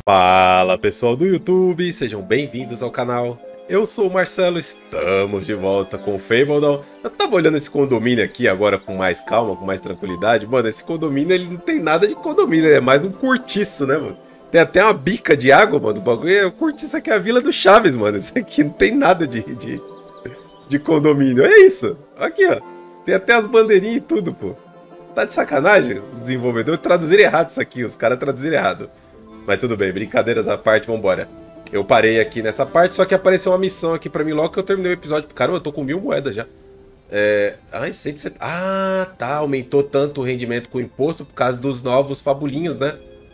Fala pessoal do YouTube, sejam bem-vindos ao canal. Eu sou o Marcelo, estamos de volta com o Fabledon. Eu tava olhando esse condomínio aqui agora com mais calma, com mais tranquilidade. Mano, esse condomínio ele não tem nada de condomínio, ele é mais um cortiço, né, mano? Tem até uma bica de água, mano. O bagulho é o cortiço aqui, é a Vila do Chaves, mano. Isso aqui não tem nada de condomínio. É isso. Aqui, ó. Tem até as bandeirinhas e tudo, pô. Tá de sacanagem os desenvolvedores traduziram errado isso aqui. Os caras traduziram errado. Mas tudo bem, brincadeiras à parte, vambora. Eu parei aqui nessa parte, só que apareceu uma missão aqui pra mim logo que eu terminei o episódio. Caramba, eu tô com 1000 moedas já. Ai, 170. Ah, tá. Aumentou tanto o rendimento com o imposto por causa dos novos fabulinhos, né?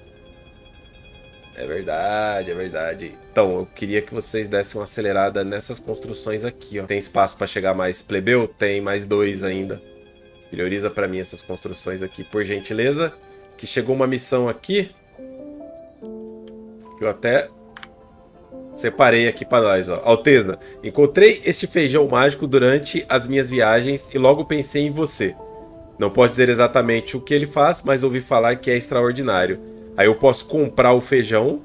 É verdade, é verdade. Então, eu queria que vocês dessem uma acelerada nessas construções aqui, ó. Tem espaço pra chegar mais plebeu? Tem mais 2 ainda. Prioriza pra mim essas construções aqui, por gentileza. Que chegou uma missão aqui. Que eu até separei aqui para nós, ó. Alteza, encontrei este feijão mágico durante as minhas viagens e logo pensei em você. Não posso dizer exatamente o que ele faz, mas ouvi falar que é extraordinário. Aí eu posso comprar o feijão.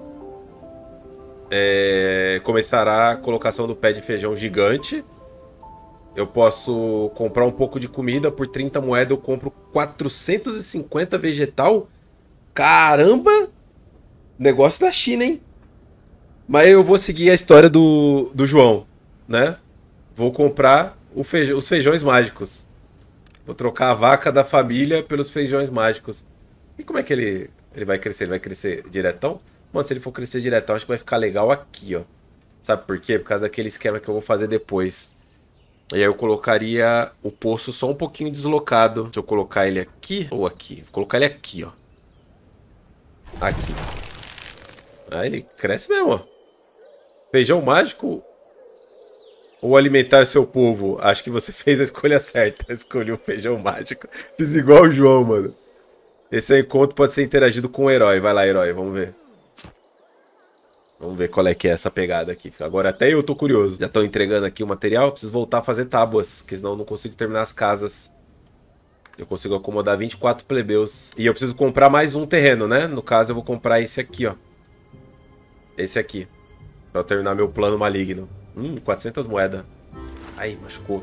Começará a colocação do pé de feijão gigante. Eu posso comprar um pouco de comida. Por 30 moedas eu compro 450 vegetal. Caramba! Negócio da China, hein? Mas eu vou seguir a história do João, né? Vou comprar os feijões mágicos. Vou trocar a vaca da família pelos feijões mágicos. E como é que ele vai crescer? Ele vai crescer diretão? Mano, se ele for crescer diretão, acho que vai ficar legal aqui, ó. Sabe por quê? Por causa daquele esquema que eu vou fazer depois. E aí eu colocaria o poço só um pouquinho deslocado. Deixa eu colocar ele aqui ou aqui? Vou colocar ele aqui, ó. Aqui. Aí ele cresce mesmo, ó. Feijão mágico ou alimentar seu povo? Acho que você fez a escolha certa. Escolhi o feijão mágico. Fiz igual o João, mano. Esse encontro pode ser interagido com o herói. Vai lá, herói, vamos ver. Vamos ver qual é que é essa pegada aqui. Agora até eu tô curioso. Já estão entregando aqui o material. Preciso voltar a fazer tábuas, porque senão eu não consigo terminar as casas. Eu consigo acomodar 24 plebeus. E eu preciso comprar mais um terreno, né? No caso eu vou comprar esse aqui, ó. Esse aqui. Pra eu terminar meu plano maligno. 400 moedas. Ai, machucou.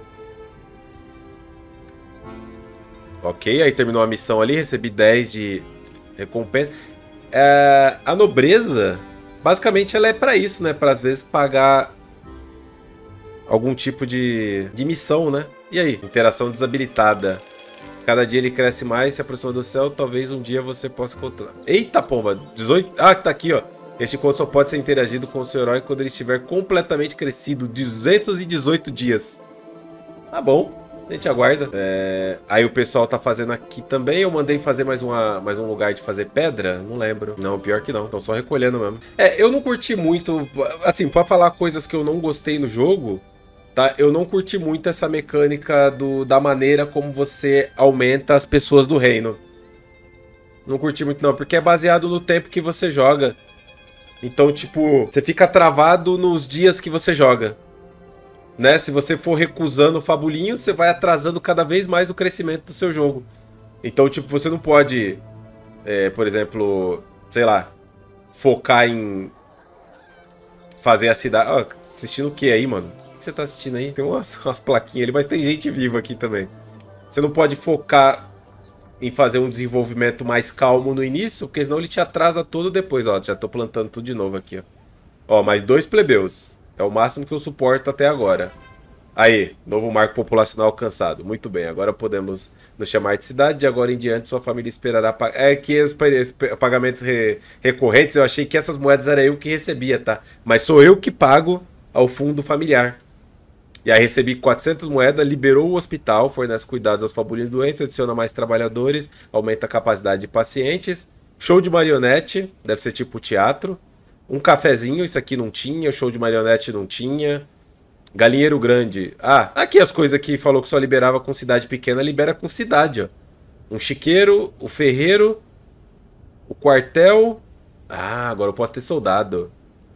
Ok, aí terminou a missão ali. Recebi 10 de recompensa. A nobreza, basicamente, ela é pra isso, né? Pra às vezes pagar algum tipo de missão, né? E aí? Interação desabilitada. Cada dia ele cresce mais, se aproxima do céu. Talvez um dia você possa encontrar. Eita, pomba! 18. Ah, tá aqui, ó. Este encontro só pode ser interagido com o seu herói quando ele estiver completamente crescido. 218 dias. Tá bom. A gente aguarda. Aí o pessoal tá fazendo aqui também. Eu mandei fazer mais um lugar de fazer pedra. Não lembro. Não, pior que não. Estão só recolhendo mesmo. Eu não curti muito. Assim, pra falar coisas que eu não gostei no jogo, tá? Eu não curti muito essa mecânica da maneira como você aumenta as pessoas do reino. Não curti muito não, porque é baseado no tempo que você joga. Então, tipo, você fica travado nos dias que você joga, né? Se você for recusando o fabulinho, você vai atrasando cada vez mais o crescimento do seu jogo. Então, tipo, você não pode, por exemplo, sei lá, focar em fazer a cidade... Ó, assistindo o que aí, mano? O que você tá assistindo aí? Tem umas plaquinhas ali, mas tem gente viva aqui também. Você não pode focar em fazer um desenvolvimento mais calmo no início, porque senão ele te atrasa todo depois, ó. Já tô plantando tudo de novo aqui, ó. Ó, mais 2 plebeus. É o máximo que eu suporto até agora. Aí, novo marco populacional alcançado. Muito bem, agora podemos nos chamar de cidade. De agora em diante, sua família esperará... que os pagamentos recorrentes, eu achei que essas moedas era eu que recebia, tá? Mas sou eu que pago ao fundo familiar. E aí recebi 400 moedas, liberou o hospital, fornece cuidados aos fabulinhos doentes, adiciona mais trabalhadores, aumenta a capacidade de pacientes. Show de marionete, deve ser tipo teatro. Um cafezinho, isso aqui não tinha, show de marionete não tinha. Galinheiro grande. Ah, aqui as coisas que falou que só liberava com cidade pequena, libera com cidade, ó. Um chiqueiro, o ferreiro, o quartel. Ah, agora eu posso ter soldado.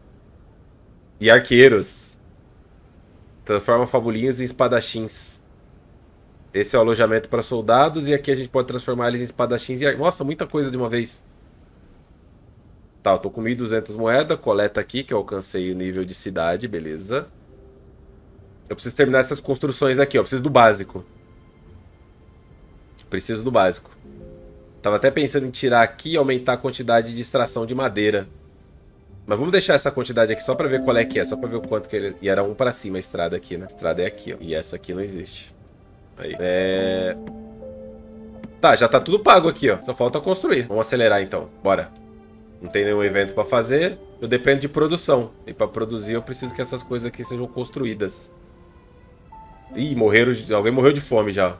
E arqueiros. Transforma fabulinhos em espadachins. Esse é o alojamento para soldados. E aqui a gente pode transformar eles em espadachins e... Nossa, muita coisa de uma vez. Tá, eu tô com 1.200 moedas. Coleta aqui, que eu alcancei o nível de cidade. Beleza. Eu preciso terminar essas construções aqui, ó. Preciso do básico. Preciso do básico. Tava até pensando em tirar aqui e aumentar a quantidade de extração de madeira. Mas vamos deixar essa quantidade aqui só pra ver qual é que é. Só pra ver o quanto que ele... E era um pra cima a estrada aqui, né? A estrada é aqui, ó. E essa aqui não existe. Aí. Tá, já tá tudo pago aqui, ó. Só falta construir. Vamos acelerar, então. Bora. Não tem nenhum evento pra fazer. Eu dependo de produção. E pra produzir eu preciso que essas coisas aqui sejam construídas. Ih, morreram... Alguém morreu de fome já.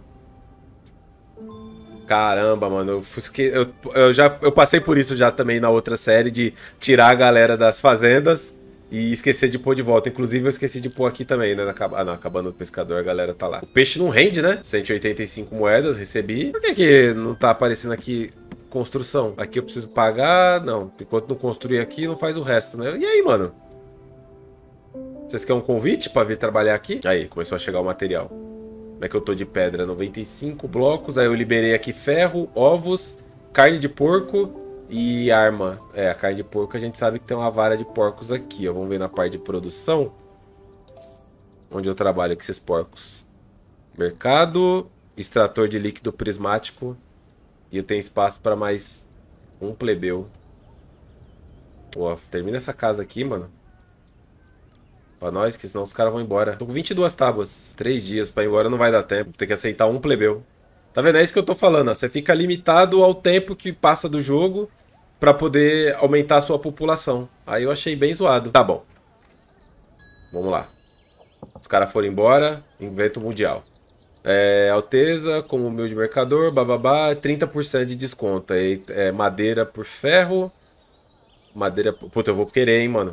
Caramba, mano, eu passei por isso já também na outra série de tirar a galera das fazendas e esquecer de pôr de volta. Inclusive eu esqueci de pôr aqui também, né? Não, acabando do pescador, a galera tá lá. O peixe não rende, né? 185 moedas, recebi. Por que não tá aparecendo aqui construção? Aqui eu preciso pagar. Não, enquanto não construir aqui, não faz o resto, né? E aí, mano? Vocês querem um convite pra vir trabalhar aqui? Aí, começou a chegar o material. Como é que eu tô de pedra? 95 blocos. Aí eu liberei aqui ferro, ovos, carne de porco e arma. É, a carne de porco a gente sabe que tem uma vara de porcos aqui, ó. Vamos ver na parte de produção. Onde eu trabalho com esses porcos. Mercado, extrator de líquido prismático. E eu tenho espaço para mais um plebeu. Pô, termina essa casa aqui, mano. Pra nós, que senão os caras vão embora. Tô com 22 tábuas. 3 dias pra ir embora não vai dar tempo. Tem que aceitar um plebeu. Tá vendo? É isso que eu tô falando, ó. Você fica limitado ao tempo que passa do jogo pra poder aumentar a sua população. Aí eu achei bem zoado. Tá bom. Vamos lá. Os caras foram embora. Invento mundial. Alteza, como humilde mercador, bababá, 30% de desconto. Aí, madeira por ferro. Madeira... Puta, eu vou querer, hein, mano.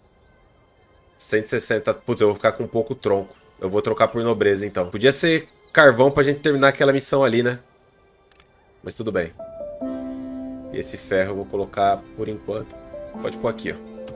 160. Putz, eu vou ficar com pouco tronco. Eu vou trocar por nobreza, então. Podia ser carvão pra gente terminar aquela missão ali, né? Mas tudo bem. E esse ferro eu vou colocar por enquanto. Pode pôr aqui, ó.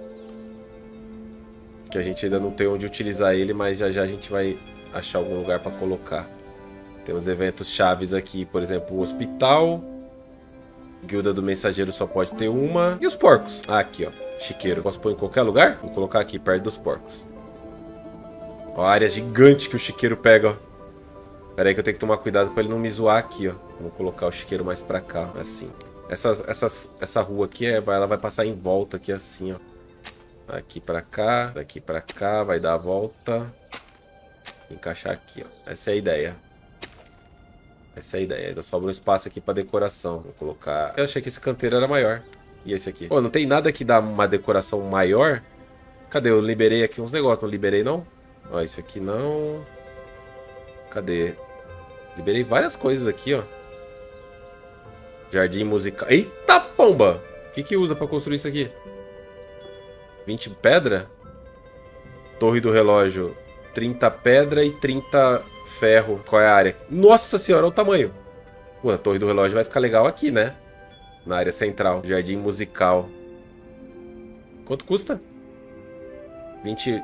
Que a gente ainda não tem onde utilizar ele, mas já já a gente vai achar algum lugar pra colocar. Tem uns eventos chaves aqui, por exemplo, o hospital. Guilda do mensageiro só pode ter uma. E os porcos? Ah, aqui, ó. Chiqueiro. Posso pôr em qualquer lugar? Vou colocar aqui, perto dos porcos. Ó, a área gigante que o chiqueiro pega, ó. Pera aí que eu tenho que tomar cuidado pra ele não me zoar aqui, ó. Vou colocar o chiqueiro mais pra cá, assim. Essa rua aqui, ela vai passar em volta aqui, assim, ó. Daqui pra cá, vai dar a volta. Vou encaixar aqui, ó. Essa é a ideia. Essa é a ideia. Ainda sobra um espaço aqui pra decoração. Vou colocar... Eu achei que esse canteiro era maior. E esse aqui? Pô, não tem nada que dá uma decoração maior? Cadê? Eu liberei aqui uns negócios. Não liberei, não? Ó, esse aqui não. Cadê? Liberei várias coisas aqui, ó. Jardim musical. Eita pomba! O que usa pra construir isso aqui? 20 pedra? Torre do relógio. 30 pedra e 30 ferro. Qual é a área? Nossa senhora, olha o tamanho. Pô, a torre do relógio vai ficar legal aqui, né? Na área central. Jardim musical. Quanto custa? 20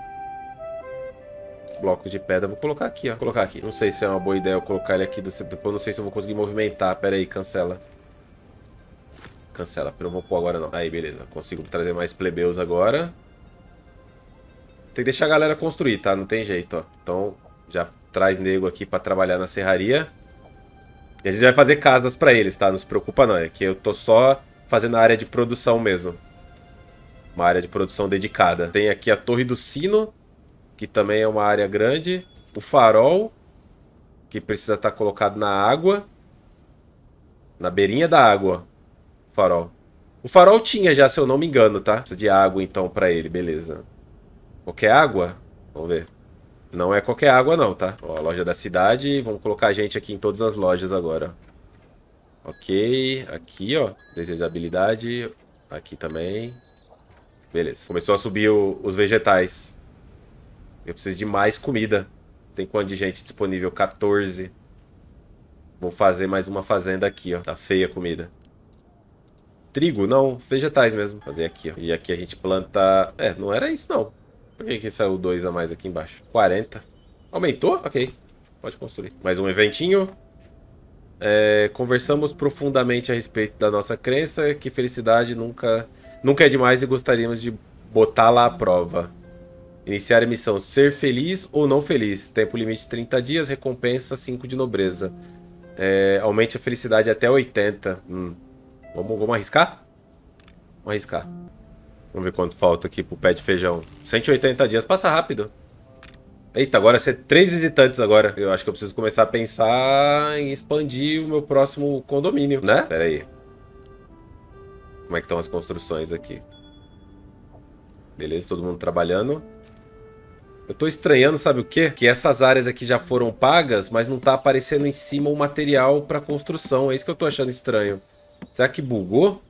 blocos de pedra. Vou colocar aqui, ó. Vou colocar aqui. Não sei se é uma boa ideia eu colocar ele aqui. Depois não sei se eu vou conseguir movimentar. Pera aí, cancela. Cancela. Eu não vou pôr agora, não. Aí, beleza. Consigo trazer mais plebeus agora. Tem que deixar a galera construir, tá? Não tem jeito, ó. Então, já traz nego aqui pra trabalhar na serraria. E a gente vai fazer casas pra eles, tá? Não se preocupa não, é que eu tô só fazendo a área de produção mesmo. Uma área de produção dedicada. Tem aqui a Torre do Sino, que também é uma área grande. O farol, que precisa estar colocado na água. Na beirinha da água, o farol. O farol tinha já, se eu não me engano, tá? Precisa de água então pra ele, beleza. Qualquer água? Vamos ver. Não é qualquer água não, tá? Ó, a loja da cidade. Vamos colocar a gente aqui em todas as lojas agora. Ok. Aqui, ó. Desejabilidade. Aqui também. Beleza. Começou a subir os vegetais. Eu preciso de mais comida. Tem quanto de gente disponível? 14. Vou fazer mais uma fazenda aqui, ó. Tá feia a comida. Trigo? Não. Vegetais mesmo. Fazer aqui, ó. E aqui a gente planta... não era isso, não. Por que saiu 2 a mais aqui embaixo? 40. Aumentou? Ok. Pode construir. Mais um eventinho. Conversamos profundamente a respeito da nossa crença que felicidade nunca Nunca é demais e gostaríamos de botá-la à prova. Iniciar a missão. Ser feliz ou não feliz. Tempo limite 30 dias. Recompensa 5 de nobreza. Aumente a felicidade até 80. Vamos arriscar? Vamos arriscar. Vamos ver quanto falta aqui pro pé de feijão. 180 dias. Passa rápido. Eita, agora ser 3 visitantes agora. Eu acho que eu preciso começar a pensar em expandir o meu próximo condomínio, né? Pera aí. Como é que estão as construções aqui? Beleza, todo mundo trabalhando. Eu tô estranhando, sabe o quê? Que essas áreas aqui já foram pagas, mas não tá aparecendo em cima o material pra construção. É isso que eu tô achando estranho. Será que bugou?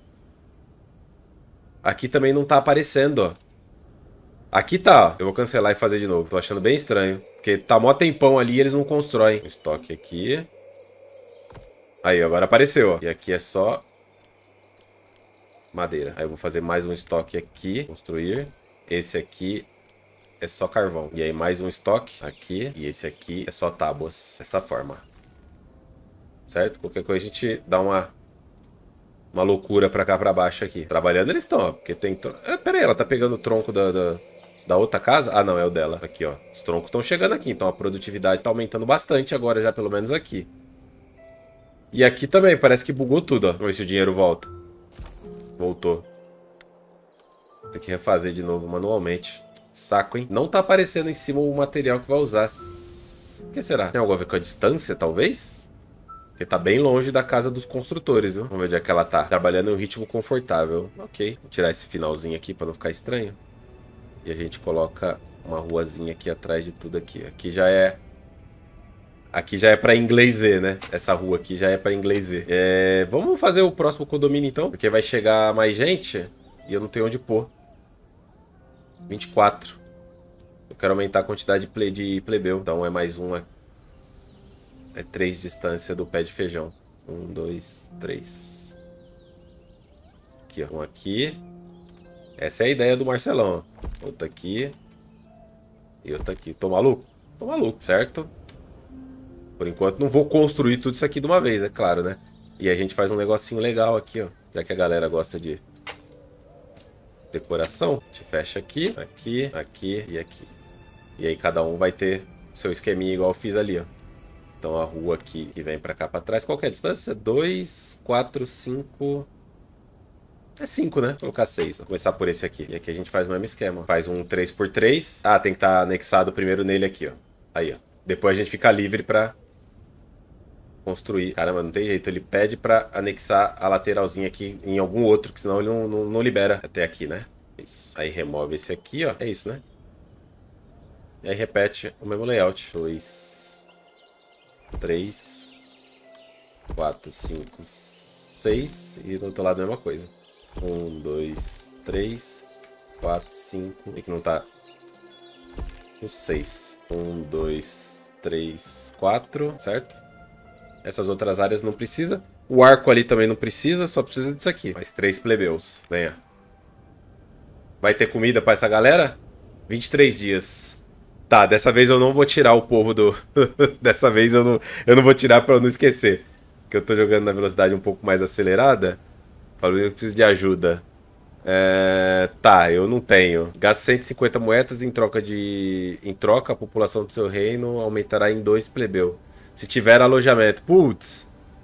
Aqui também não tá aparecendo, ó. Aqui tá, ó. Eu vou cancelar e fazer de novo. Tô achando bem estranho. Porque tá mó tempão ali e eles não constroem. Estoque aqui. Aí, agora apareceu, ó. E aqui é só madeira. Aí eu vou fazer mais um estoque aqui. Construir. Esse aqui é só carvão. E aí mais um estoque aqui. E esse aqui é só tábuas. Dessa forma. Certo? Qualquer coisa a gente dá uma loucura pra cá, pra baixo aqui. Trabalhando eles estão, ó. Porque tem... pera aí, ela tá pegando o tronco da outra casa? Ah, não, é o dela. Aqui, ó. Os troncos estão chegando aqui. Então a produtividade tá aumentando bastante agora, já pelo menos aqui. E aqui também, parece que bugou tudo, ó. Vamos ver se o dinheiro volta. Voltou. Tem que refazer de novo manualmente. Saco, hein? Não tá aparecendo em cima o material que vai usar. O que será? Tem algo a ver com a distância, talvez? Porque tá bem longe da casa dos construtores, viu? Vamos ver onde é que ela tá. Trabalhando em um ritmo confortável. Ok. Vou tirar esse finalzinho aqui pra não ficar estranho. E a gente coloca uma ruazinha aqui atrás de tudo aqui. Aqui já é... Aqui já é pra inglês ver, né? Essa rua aqui já é pra inglês ver. Vamos fazer o próximo condomínio, então. Porque vai chegar mais gente e eu não tenho onde pôr. 24. Eu quero aumentar a quantidade de plebeu. Então é mais um. É 3 de distância do pé de feijão. 1, 2, 3. Aqui, ó. Um aqui. Essa é a ideia do Marcelão, ó. Outro aqui. E outro aqui. Tô maluco? Tô maluco, certo? Por enquanto não vou construir tudo isso aqui de uma vez, é claro, né? E a gente faz um negocinho legal aqui, ó. Já que a galera gosta de decoração. A gente fecha aqui, aqui, aqui e aqui. E aí cada um vai ter seu esqueminha igual eu fiz ali, ó. Então a rua aqui que vem pra cá pra trás. Qual que é a distância? 2, 4, 5... É 5, né? Vou colocar 6. Vou começar por esse aqui. E aqui a gente faz o mesmo esquema. Faz um 3x3. Ah, tem que estar anexado primeiro nele aqui, ó. Aí, ó. Depois a gente fica livre pra construir. Caramba, não tem jeito. Ele pede pra anexar a lateralzinha aqui em algum outro, que senão ele não libera até aqui, né? Isso. Aí remove esse aqui, ó. É isso, né? E aí repete o mesmo layout. 2, 3, 4, 5, 6. E do outro lado a mesma coisa. 1, 2, 3, 4, 5. E que não tá no 6. 1, 2, 3, 4. Certo? Essas outras áreas não precisa. O arco ali também não precisa. Só precisa disso aqui. Mais 3 plebeus. Venha. Vai ter comida pra essa galera? 23 dias. Tá, dessa vez eu não vou tirar o povo do... Dessa vez eu não vou tirar pra eu não esquecer. Porque eu tô jogando na velocidade um pouco mais acelerada. Falei que eu preciso de ajuda. Tá, eu não tenho. Gasto 150 moedas em troca a população do seu reino aumentará em 2 plebeu. Se tiver alojamento. Putz.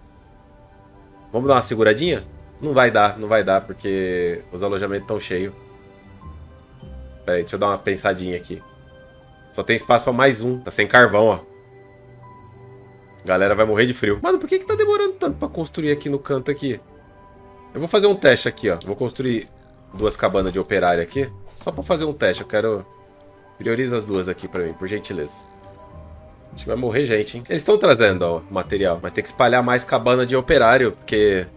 Vamos dar uma seguradinha? Não vai dar, porque os alojamentos estão cheios. Pera aí, deixa eu dar uma pensadinha aqui. Só tem espaço pra mais um. Tá sem carvão, ó. Galera vai morrer de frio. Mano, por que tá demorando tanto pra construir aqui no canto aqui? Eu vou fazer um teste aqui, ó. Vou construir 2 cabanas de operário aqui. Só pra fazer um teste. Eu quero... Prioriza as 2 aqui pra mim, por gentileza. Acho que vai morrer gente, hein? Eles estão trazendo, ó, material. Mas tem que espalhar mais cabana de operário, porque...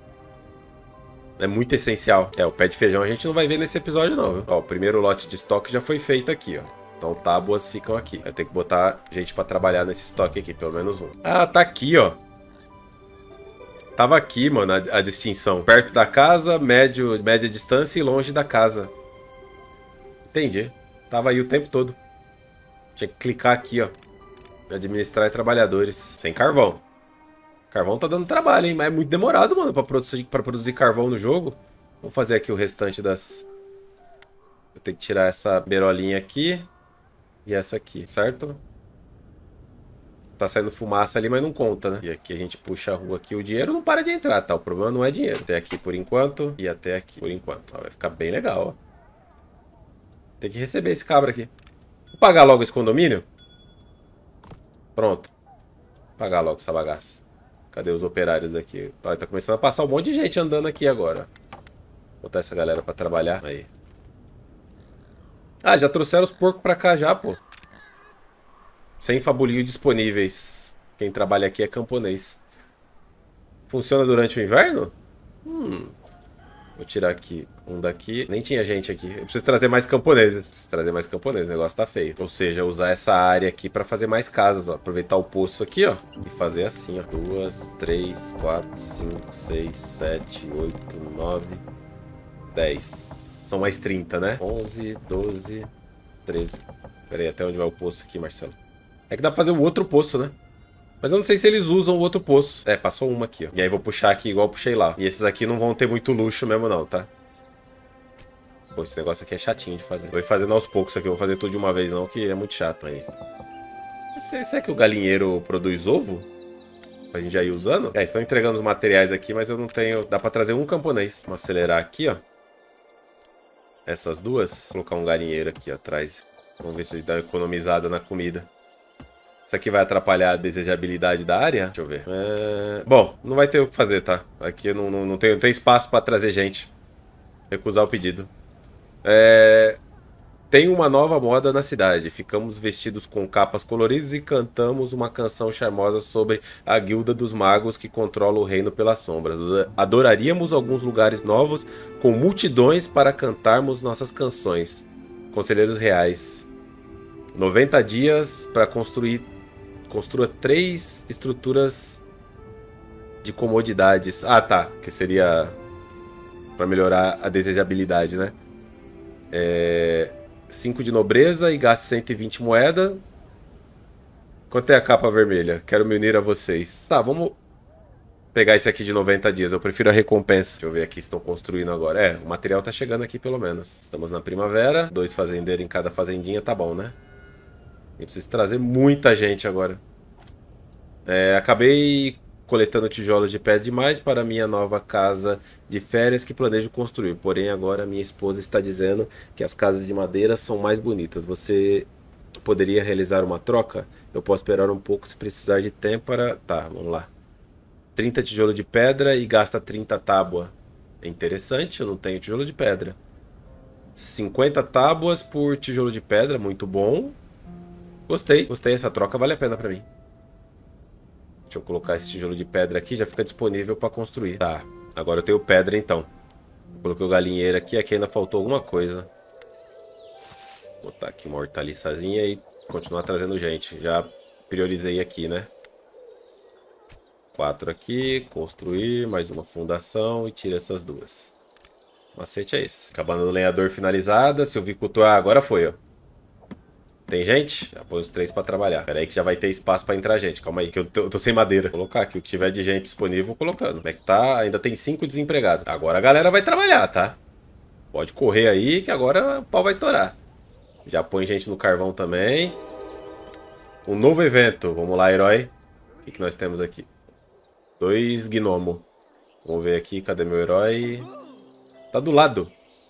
É muito essencial. O pé de feijão a gente não vai ver nesse episódio, não, viu? Ó, o primeiro lote de estoque já foi feito aqui, ó. Então tábuas ficam aqui. Vai ter que botar gente pra trabalhar nesse estoque aqui, pelo menos um. Ah, tá aqui, ó. Tava aqui, mano, a distinção. Perto da casa, média distância e longe da casa. Entendi. Tava aí o tempo todo. Tinha que clicar aqui, ó. Administrar trabalhadores. Sem carvão. Carvão tá dando trabalho, hein? Mas é muito demorado, mano, pra produzir carvão no jogo. Vamos fazer aqui o restante das... Eu tenho que tirar essa beirolinha aqui e essa aqui, certo? Tá saindo fumaça ali, mas não conta, né? E aqui a gente puxa a rua aqui. O dinheiro não para de entrar, tá? O problema não é dinheiro. Até aqui por enquanto e até aqui por enquanto. Ó, vai ficar bem legal, ó. Tem que receber esse cabra aqui. Vou pagar logo esse condomínio. Pronto. Vou pagar logo essa bagaça. Cadê os operários daqui? Tá começando a passar um monte de gente andando aqui agora. Vou botar essa galera pra trabalhar. Aí. Ah, já trouxeram os porcos pra cá já, pô. Sem fabulinho disponíveis. Quem trabalha aqui é camponês. Funciona durante o inverno? Vou tirar aqui um daqui. Nem tinha gente aqui. Eu preciso trazer mais camponeses. Preciso trazer mais camponeses. O negócio tá feio. Ou seja, usar essa área aqui pra fazer mais casas, ó. Aproveitar o poço aqui, ó. E fazer assim, ó. 2, 3, 4, 5, 6, 7, 8, 9, 10. São mais 30, né? 11, 12, 13. Pera aí, até onde vai o poço aqui, Marcelo? É que dá pra fazer o outro poço, né? Mas eu não sei se eles usam o outro poço. É, passou uma aqui, ó. E aí vou puxar aqui igual eu puxei lá. E esses aqui não vão ter muito luxo mesmo não, tá? Pô, esse negócio aqui é chatinho de fazer. Vou ir fazendo aos poucos aqui. Eu vou fazer tudo de uma vez não, que é muito chato aí. Será que o galinheiro produz ovo? Pra gente já ir usando? É, estão entregando os materiais aqui, mas eu não tenho... Dá pra trazer um camponês. Vamos acelerar aqui, ó. Essas duas. Vou colocar um galinheiro aqui atrás. Vamos ver se dá uma economizada na comida. Isso aqui vai atrapalhar a desejabilidade da área? Deixa eu ver. Bom, não vai ter o que fazer, tá? Aqui eu não tem espaço pra trazer gente. Recusar o pedido. Tem uma nova moda na cidade. Ficamos vestidos com capas coloridas e cantamos uma canção charmosa sobre a guilda dos magos que controla o reino pelas sombras. Adoraríamos alguns lugares novos com multidões para cantarmos nossas canções. Conselheiros reais. 90 dias para construir... Construa 3 estruturas de comodidades. Ah, tá. Que seria para melhorar a desejabilidade, né? 5 de nobreza e gaste 120 moeda. Quanto é a capa vermelha? Quero me unir a vocês. Tá, vamos pegar esse aqui de 90 dias. Eu prefiro a recompensa. Deixa eu ver aqui se estão construindo agora. O material tá chegando aqui pelo menos. Estamos na primavera. 2 fazendeiros em cada fazendinha, tá bom, né? Eu preciso trazer muita gente agora. Acabei coletando tijolos de pedra demais para minha nova casa de férias que planejo construir. Porém, agora minha esposa está dizendo que as casas de madeira são mais bonitas. Você poderia realizar uma troca? Eu posso esperar um pouco se precisar de tempo para... Tá, vamos lá. 30 tijolos de pedra e gasta 30 tábua. É interessante, eu não tenho tijolo de pedra. 50 tábuas por tijolo de pedra, muito bom. Gostei, essa troca vale a pena pra mim. Deixa eu colocar esse tijolo de pedra aqui, já fica disponível pra construir. Tá, agora eu tenho pedra então. Coloquei o galinheiro aqui ainda faltou alguma coisa. Vou botar aqui uma hortaliçazinha e continuar trazendo gente. Já priorizei aqui, né? 4 aqui, construir, mais uma fundação e tira essas duas. O macete é esse. Cabana do lenhador finalizada, silvicultor... Ah, agora foi, ó. Tem gente? Já põe os 3 pra trabalhar. Pera aí que já vai ter espaço pra entrar gente. Calma aí, que eu tô sem madeira. Vou colocar aqui o que tiver de gente disponível, vou colocando. Como é que tá? Ainda tem 5 desempregados. Agora a galera vai trabalhar, tá? Pode correr aí que agora o pau vai torar. Já põe gente no carvão também. Um novo evento. Vamos lá, herói. O que nós temos aqui? 2 gnomos. Vamos ver aqui, cadê meu herói? Tá do lado.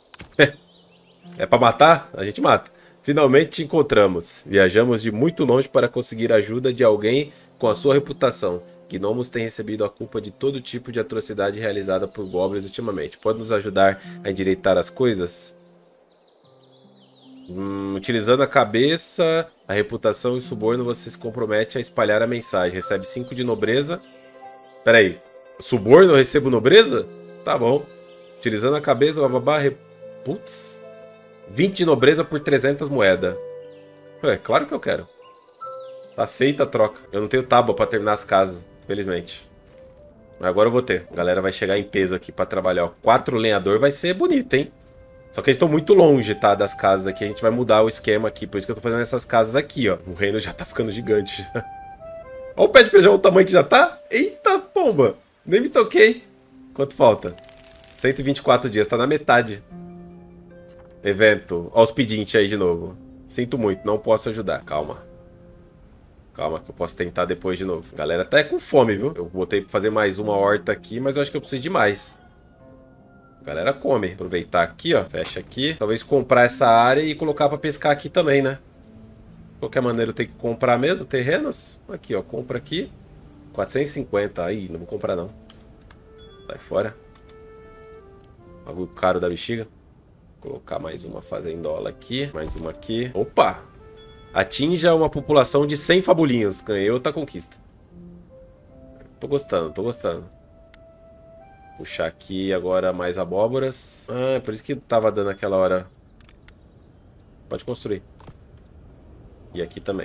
É pra matar? A gente mata. Finalmente te encontramos. Viajamos de muito longe para conseguir a ajuda de alguém com a sua reputação. Gnomos têm recebido a culpa de todo tipo de atrocidade realizada por goblins ultimamente. Pode nos ajudar a endireitar as coisas? Utilizando a cabeça, a reputação e o suborno, você se compromete a espalhar a mensagem. Recebe 5 de nobreza. Pera aí. Suborno eu recebo nobreza? Tá bom. Utilizando a cabeça, bababá, putz. 20 de nobreza por 300 moedas. Ué, claro que eu quero. Tá feita a troca. Eu não tenho tábua pra terminar as casas, infelizmente. Mas agora eu vou ter. A galera vai chegar em peso aqui pra trabalhar. Ó. 4 lenhador vai ser bonito, hein? Só que eles estão muito longe, tá? Das casas aqui. A gente vai mudar o esquema aqui. Por isso que eu tô fazendo essas casas aqui, ó. O reino já tá ficando gigante. Olha o pé de feijão, o tamanho que já tá. Eita, pomba. Nem me toquei. Quanto falta? 124 dias, tá na metade. Evento. Ó os pedintes aí de novo. Sinto muito, não posso ajudar. Calma. Calma que eu posso tentar depois de novo. A galera tá com fome, viu? Eu botei pra fazer mais uma horta aqui, mas eu acho que eu preciso de mais. A galera come. Aproveitar aqui, ó. Fecha aqui. Talvez comprar essa área e colocar pra pescar aqui também, né? De qualquer maneira eu tenho que comprar mesmo terrenos. Aqui, ó. Compra aqui. 450. Aí, não vou comprar não. Sai fora. Bagulho caro da bexiga. Vou colocar mais uma fazendola aqui. Mais uma aqui. Opa! Atinja uma população de 100 fabulinhos. Ganhei outra conquista. Tô gostando, tô gostando. Puxar aqui agora mais abóboras. Ah, por isso que tava dando aquela hora. Pode construir. E aqui também.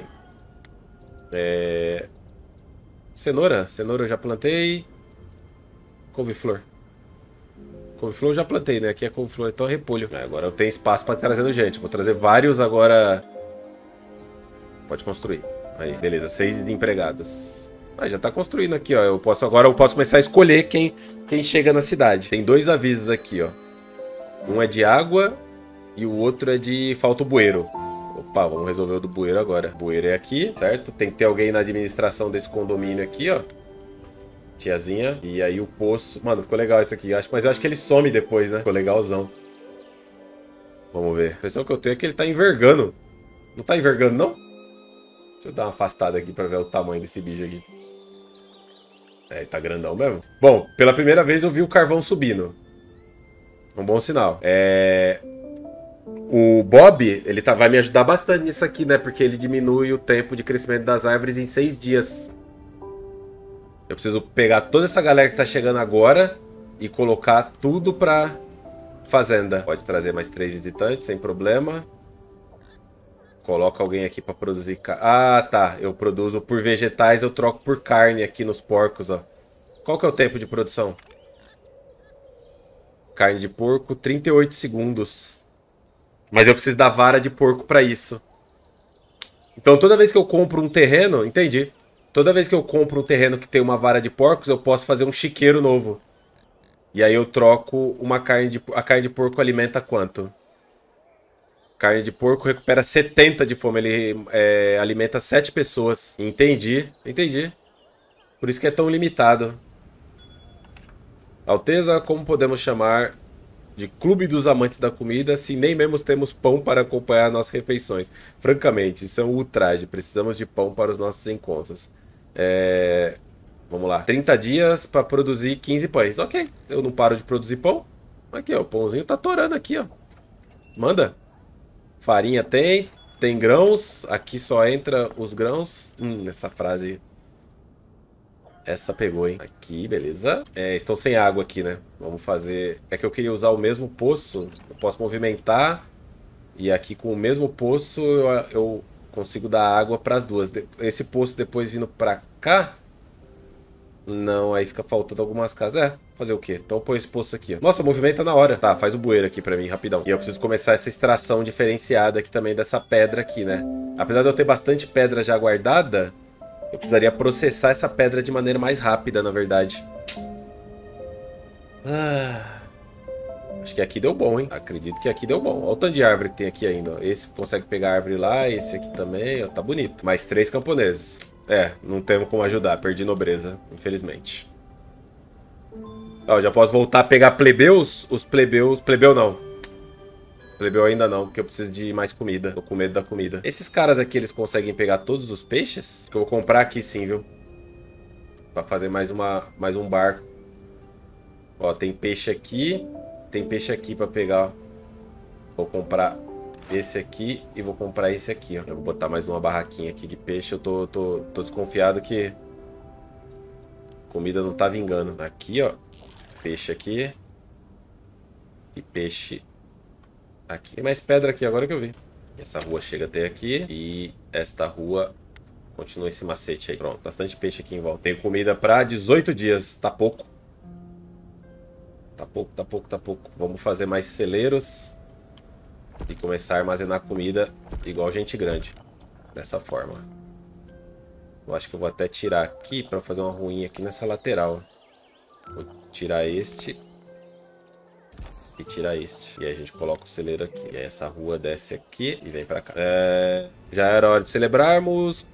Cenoura. Cenoura eu já plantei. Couve-flor. Couve-flor eu já plantei, né? Aqui é couve-flor, então é repolho. Agora eu tenho espaço para trazendo gente. Vou trazer vários agora. Pode construir. Aí, beleza. 6 empregados. Ah, já tá construindo aqui, ó. Agora eu posso começar a escolher quem chega na cidade. Tem 2 avisos aqui, ó. Um é de água e o outro é de falta o bueiro. Opa, vamos resolver o do bueiro agora. O bueiro é aqui, certo? Tem que ter alguém na administração desse condomínio aqui, ó. Tiazinha. E aí o poço... Mano, ficou legal isso aqui. Mas eu acho que ele some depois, né? Ficou legalzão. Vamos ver. A impressão que eu tenho é que ele tá envergando. Não tá envergando, não? Deixa eu dar uma afastada aqui pra ver o tamanho desse bicho aqui. Ele tá grandão mesmo. Bom, pela primeira vez eu vi o carvão subindo. Um bom sinal. O Bob, ele vai me ajudar bastante nisso aqui, né? Porque ele diminui o tempo de crescimento das árvores em 6 dias. Eu preciso pegar toda essa galera que tá chegando agora e colocar tudo pra fazenda. Pode trazer mais 3 visitantes, sem problema. Coloca alguém aqui pra produzir... Ah, tá. Eu produzo por vegetais, eu troco por carne aqui nos porcos, ó. Qual que é o tempo de produção? Carne de porco, 38 segundos. Mas eu preciso da vara de porco pra isso. Então toda vez que eu compro um terreno... Entendi. Toda vez que eu compro um terreno que tem uma vara de porcos, eu posso fazer um chiqueiro novo. E aí eu troco uma carne de... A carne de porco alimenta quanto? Carne de porco recupera 70 de fome. Ele alimenta 7 pessoas. Entendi, entendi. Por isso que é tão limitado. Alteza, como podemos chamar de Clube dos Amantes da Comida se nem mesmo temos pão para acompanhar nossas refeições? Francamente, isso é um ultraje. Precisamos de pão para os nossos encontros. Vamos lá. 30 dias para produzir 15 pães. Ok, eu não paro de produzir pão. Aqui, ó, o pãozinho tá torando aqui, ó. Manda. Farinha tem grãos. Aqui só entra os grãos. Essa frase... Essa pegou, hein? Aqui, beleza. Estão sem água aqui, né? Vamos fazer... É que eu queria usar o mesmo poço. Eu posso movimentar. E aqui com o mesmo poço eu consigo dar água para as duas. Esse poço depois vindo para cá... Não, aí fica faltando algumas casas. Fazer o quê? Então põe esse poço aqui, ó. Nossa, movimenta na hora. Tá, faz o bueiro aqui pra mim, rapidão. E eu preciso começar essa extração diferenciada aqui também dessa pedra aqui, né? Apesar de eu ter bastante pedra já guardada, eu precisaria processar essa pedra de maneira mais rápida, na verdade. Acho que aqui deu bom, hein? Acredito que aqui deu bom. Olha o tanto de árvore que tem aqui ainda, ó. Esse consegue pegar a árvore lá, esse aqui também, ó. Tá bonito. Mais 3 camponeses. Não temos como ajudar. Perdi nobreza, infelizmente. Ó, já posso voltar a pegar plebeus? Os plebeus... Plebeu não. Plebeu ainda não, porque eu preciso de mais comida. Tô com medo da comida. Esses caras aqui, eles conseguem pegar todos os peixes? Que eu vou comprar aqui sim, viu? Pra fazer mais um barco. Ó, tem peixe aqui. Tem peixe aqui pra pegar. Vou comprar... esse aqui e vou comprar esse aqui, ó. Eu vou botar mais uma barraquinha aqui de peixe. Eu tô desconfiado que comida não tá vingando. Aqui, ó. Peixe aqui. E peixe aqui. Tem mais pedra aqui agora que eu vi. Essa rua chega até aqui. E esta rua continua esse macete aí. Pronto, bastante peixe aqui em volta. Tenho comida pra 18 dias. Tá pouco. Tá pouco, tá pouco, tá pouco. Vamos fazer mais celeiros. E começar a armazenar comida igual gente grande. Dessa forma. Eu acho que eu vou até tirar aqui para fazer uma ruinha aqui nessa lateral. Vou tirar este. e tirar este. E aí a gente coloca o celeiro aqui. E aí essa rua desce aqui e vem pra cá. Já era hora de celebrarmos.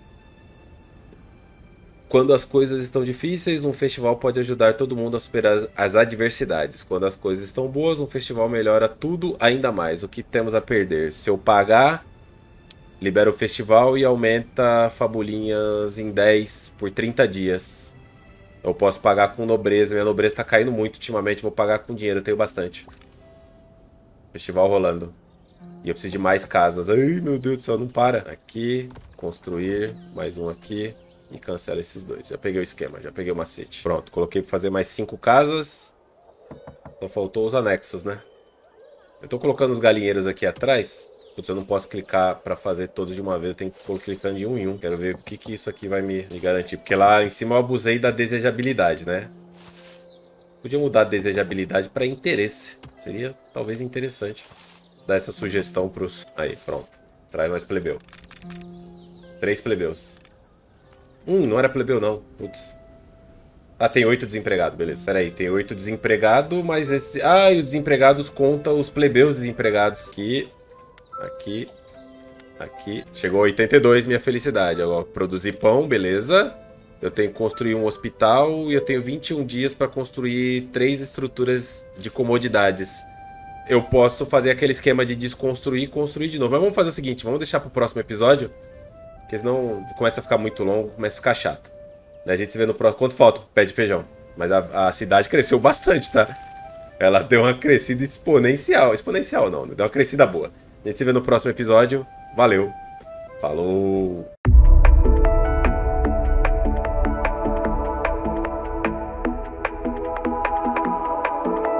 Quando as coisas estão difíceis, um festival pode ajudar todo mundo a superar as adversidades. Quando as coisas estão boas, um festival melhora tudo ainda mais. O que temos a perder? Se eu pagar, libera o festival e aumenta fabulinhas em 10 por 30 dias. Eu posso pagar com nobreza. Minha nobreza tá caindo muito ultimamente. Vou pagar com dinheiro, eu tenho bastante. Festival rolando. E eu preciso de mais casas. Ai, meu Deus do céu, não para. Aqui, construir, mais um aqui. E cancela esses dois. Já peguei o esquema, já peguei o macete. Pronto, coloquei pra fazer mais 5 casas. Só faltou os anexos, né? Eu tô colocando os galinheiros aqui atrás. Putz, eu não posso clicar pra fazer todos de uma vez. Eu tenho que pôr clicando de um em um. Quero ver o que isso aqui vai me garantir. Porque lá em cima eu abusei da desejabilidade, né? Podia mudar a desejabilidade pra interesse. Seria talvez interessante. Dar essa sugestão pros... Aí, pronto. Traz mais plebeu. 3 plebeus. Não era plebeu não. Putz. Ah, tem 8 desempregados, beleza. Pera aí, tem 8 desempregados, mas esse... Ah, e os desempregados contam os plebeus desempregados. Aqui. Aqui. Aqui. Chegou a 82, minha felicidade. Agora, produzir pão, beleza. Eu tenho que construir um hospital e eu tenho 21 dias para construir 3 estruturas de comodidades. Eu posso fazer aquele esquema de desconstruir e construir de novo. Mas vamos fazer o seguinte, vamos deixar pro próximo episódio. Porque senão começa a ficar muito longo, começa a ficar chato. A gente se vê no próximo. Quanto falta o pé de feijão? Mas a cidade cresceu bastante, tá? Ela deu uma crescida exponencial. Exponencial não, deu uma crescida boa. A gente se vê no próximo episódio. Valeu. Falou.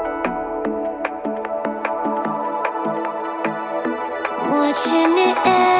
Watching it